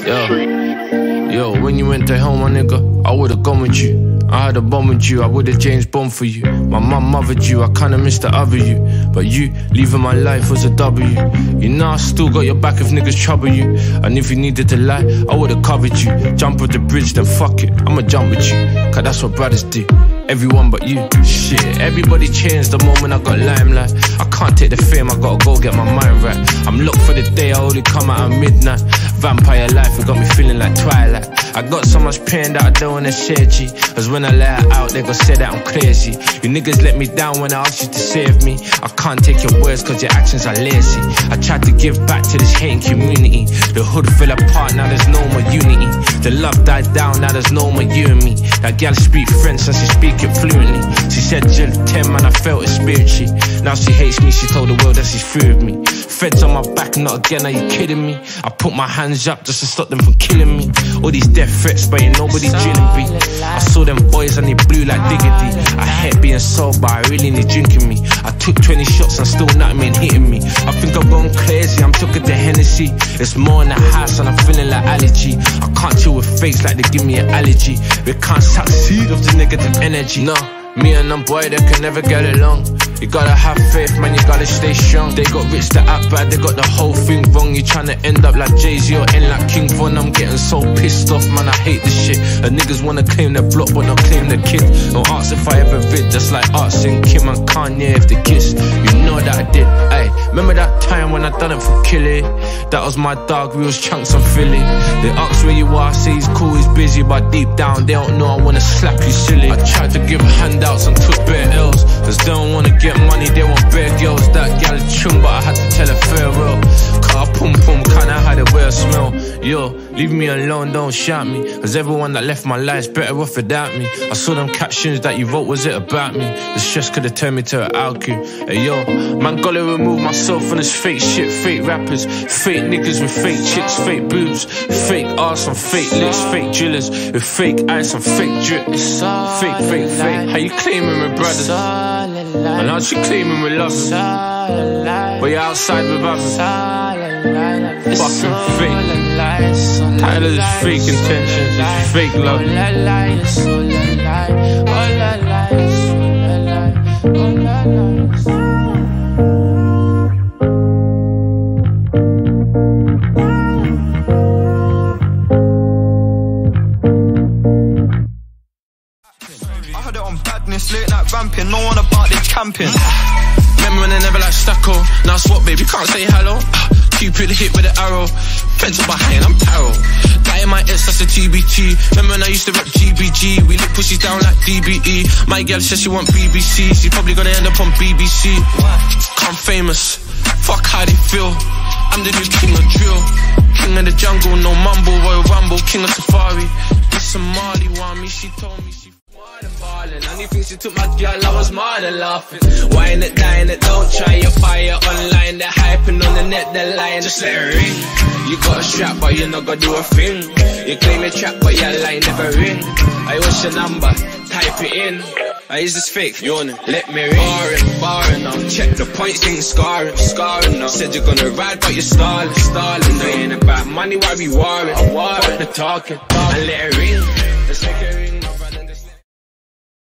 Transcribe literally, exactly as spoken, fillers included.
Yo, yo, when you went to hell, my nigga, I would've gone with you. I had a bomb with you, I would've James Bond for you. My mum mothered you, I kinda missed the other you. But you, leaving my life was a W. You know I still got your back if niggas trouble you. And if you needed to lie, I would've covered you. Jump off the bridge, then fuck it, I'ma jump with you. Cause that's what brothers do. Everyone but you. Shit, everybody changed the moment I got limelight. I can't take the fame, I gotta go get my mind right. I'm locked for the day, I only come out at midnight. Vampire life, it got me feeling like Twilight. I got so much pain that I don't wanna share, G. Cause when I let it out, they gon' say that I'm crazy. You niggas let me down when I asked you to save me. I can't take your words cause your actions are lazy. I tried to give back to this hating community. The hood fell apart, now there's no more unity. The love died down, now there's no more you and me. That gal speak French and she speak it fluently. She said Jill ten, man, I felt it spiritually. Now she hates me, she told the world that she's through with me. Feds on my back, not again, are you kidding me? I put my hands up just to stop them from killing me. All these death threats, but ain't nobody drilling me. I saw them boys and they blew like diggity. I hate being sober, I really need drinking me. I took twenty shots and still nothing ain't hitting me. I think I'm going crazy, I'm talking to Hennessy. It's more in the house and I'm feeling like allergy. I can't chill with fakes like they give me an allergy. We can't succeed off the negative energy. No, me and them boy, they can never get along. You gotta have faith, man, you gotta stay strong. They got rich to act bad, they got the whole thing wrong. You tryna end up like Jay-Z or end like King Von. I'm getting so pissed off, man, I hate this shit. And niggas wanna claim the block but not claim the kid. Don't ask if I ever vid, just like asking Kim and Kanye if they kiss. You know that I did, ayy. Remember that time when I done it for Killy? That was my dog, we was chunks of Philly. They ask where you are, say he's cool, he's busy, but deep down they don't know I wanna slap you silly. I tried to give handouts and took bare L's, cause they don't wanna get money, they want bare girls. That gal chung, but I had to tell her farewell. Car pum pum, kinda had a weird smell. Yo, leave me alone, don't shout me, cause everyone that left my life's better off without me. I saw them captions that you wrote, was it about me? The stress could've turned me to an alky. Hey yo, man gotta remove myself from this fake shit. Fake rappers, fake niggas with fake chicks, fake boobs, fake arse and fake lips, fake drillers with fake eyes and fake drip. Fake, fake, fake. How you claiming with brothers? And aren't you claiming with lovers? But you're outside with others. Fucking fake. Tired of this fake intentions, this fake love. Late night ramping, no one about this camping. Remember when they never like stucco? Now swap, baby, you can't say hello. Cupid hit with an arrow, fence behind, I'm tarot. That in my ex, that's a T B T. Remember when I used to rap G B G? We lit pussies down like D B E. My girl says she want B B C, she probably gonna end up on B B C. I'm famous, fuck how they feel. I'm the new king of drill, king of the jungle, no mumble, Royal Rumble, king of safari. This Somali want me, she told me she ballin'. Only thing she took my girl, I was more than laughing. Wine it, dine it, don't try your fire online. They're hyping on the net, they're lying, just let it ring. You got a strap, but you're not gonna do a thing. You claim a trap, but your line never ring. I what's your number? Type it in. I is this fake? Yawning, let me ring. Barring, barring now. Check the points, ain't scarring, scarring now. Said you're gonna ride, but you're stalling, stalling. They ain't about money, why we warring? I'm warring, the talking, and let it ring. Let's make it ring.